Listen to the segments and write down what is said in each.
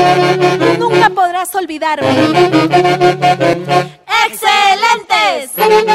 Nunca podrás olvidarme. ¡Excelentes!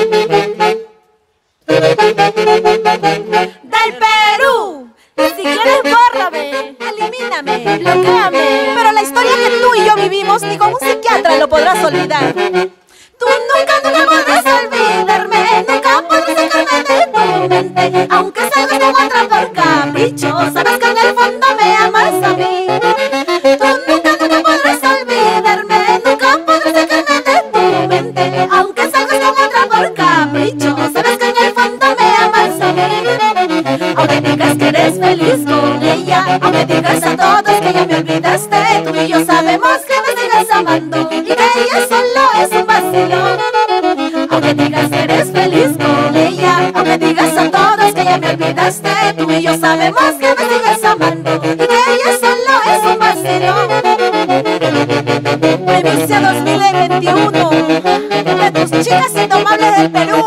¡Del Perú! Si quieres, bórrame, elimíname, bloquéame. Pero la historia que tú y yo vivimos, ni con un psiquiatra lo podrás olvidar. Tú nunca podrás olvidarme, nunca podrás sacarme de tu mente. Aunque salgas con otra por capricho, sabes que en el fondo me amas a mí. Tú nunca podrás olvidarme, nunca podrás sacarme de tu mente. Aunque salgas con otra por capricho, sabes que en el fondo me amas a mí. Aunque digas que eres feliz con ella, aunque digas a todos que ya me olvidaste, tú y yo sabemos que me sigues amando y que ella solo es un vacilón. Aunque digas que eres feliz con ella, aunque digas a todos que ya me olvidaste, tú y yo sabemos que me sigues amando y que ella solo es un vacilón. Primicia 2021 de tus chicas indomables del Perú.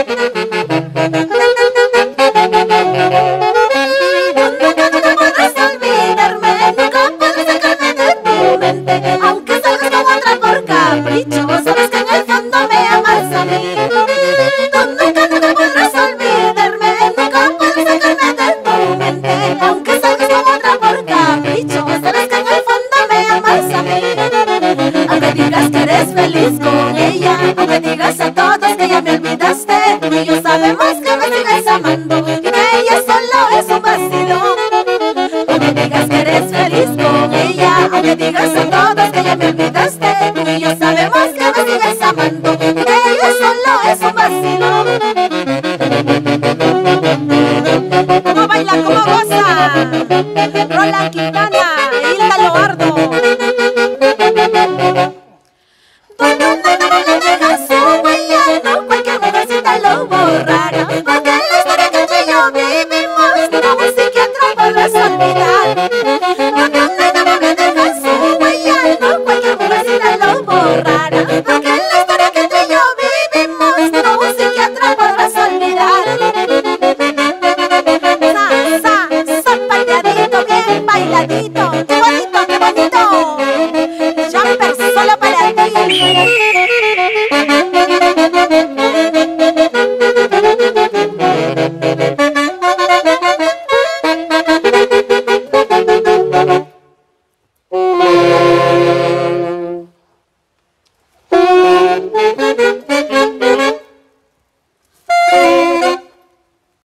Sabes que en el fondo me amas a mí. Tú nunca podrás olvidarme, nunca podrás sacarme de tu mente. Aunque salgas con otra por capricho, sabes que en el fondo me amas a mí. Aunque digas que eres feliz con ella, aunque digas a todos que ya me olvidaste, tú y yo sabemos que me sigues amando y que ella solo es un vacilón. Aunque digas que eres feliz con ella, aunque digas a todos que ya me olvidaste, tú y yo sabemos que me sigues amando y que ella solo es un vacilón. ¿Cómo baila, cómo goza? Rola Quintana, Hilda Loardo. Donde no le dejas su huella, no cualquier mujercita lo borrará. Porque la historia que tú y yo vivimos, no un psiquiatra podrás olvidar. Donde no le dejas su huella, no cualquier mujercita lo borrará. Porque la historia que tú y yo vivimos, no un psiquiatra podrás olvidar. Sa, pateadito, bien bailadito, qué bonito.